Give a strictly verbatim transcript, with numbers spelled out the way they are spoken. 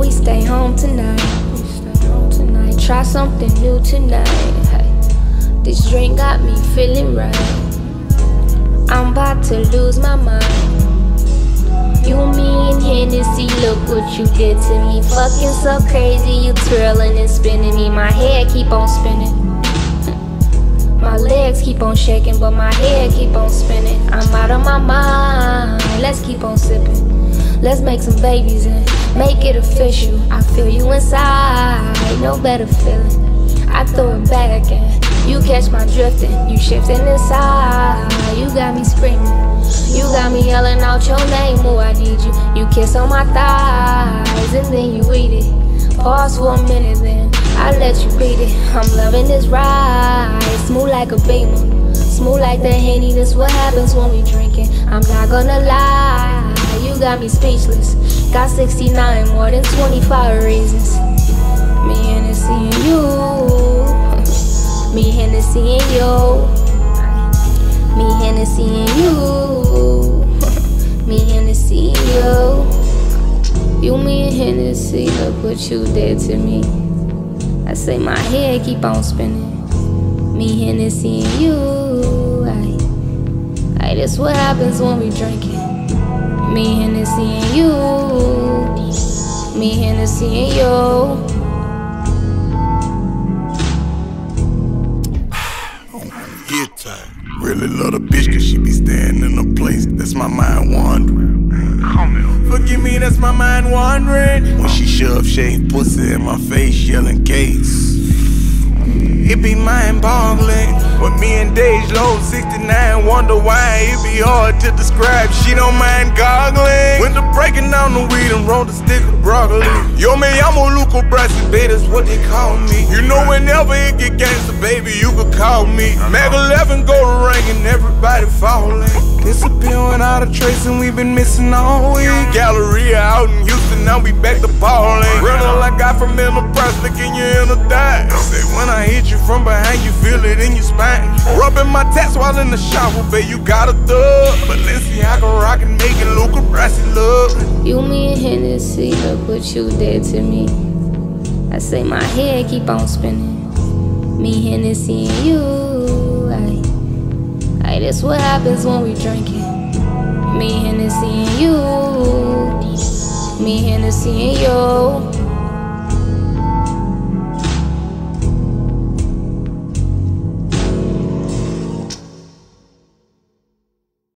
we stay home tonight. We stay home tonight. Try something new tonight. Hey. This drink got me feeling right. I'm about to lose my mind. You, me, and Hennessy, look what you did to me. Fucking so crazy, you twirling and spinning me. My head keep on spinning. My legs keep on shaking, but my head keep on spinning. I'm out of my mind. Let's keep on sipping. Let's make some babies and make it official. I feel you inside, no better feeling. I throw it back and you catch my drifting. You shifting inside, you got me screaming. You got me yelling out your name, oh I need you. You kiss on my thighs and then you eat it. Pause for a minute then I let you beat it. I'm loving this ride, smooth like a beamer, smooth like the Henny. That's what happens when we drinking. I'm not gonna lie, you got me speechless. Got sixty-nine, more than twenty-five reasons. Me, Hennessy, and you. Me, Hennessy, and you. Me, Hennessy, and you. Me, Hennessy, and you. You, me, and Hennessy, look what you did to me. I say my head keep on spinning. Me, Hennessy, and you. Aye, aye, that's what happens when we drinking. Me, Hennessy, and you. Me, Hennessy, and you. Get tired. Really love the bitch cause she be staying in a place that's my mind wandering. Forgive me, that's my mind wandering. When she shove shaved pussy in my face, yelling case. It be mind boggling. When me and Dej Low sixty-nine wonder why it be hard to describe. She don't mind goggling. When the breaking down the weed and roll the stick of broccoli. Yo me llamo Luco Brasi, baby, that's what they call me. You know whenever it get gangsta, baby, you could call me. Mag eleven go to ring and everybody falling. Disappear without a trace and we been missing all week. Galleria out in Houston, now we back to ballin'. Rental I got from Enterprise, looking you in the die. Say when I hit you from behind, you feel it in your spine. Rubbing my tats while in the shower, babe, you got a thug. Balenciaga rock and making Luca Brasi love. You, me, and Hennessy, look what you did to me. I say my head keep on spinning. Me, Hennessy, and you. Aye, aye, that's what happens when we drinking. Me, Hennessy, and you. Me, Hennessy, and you.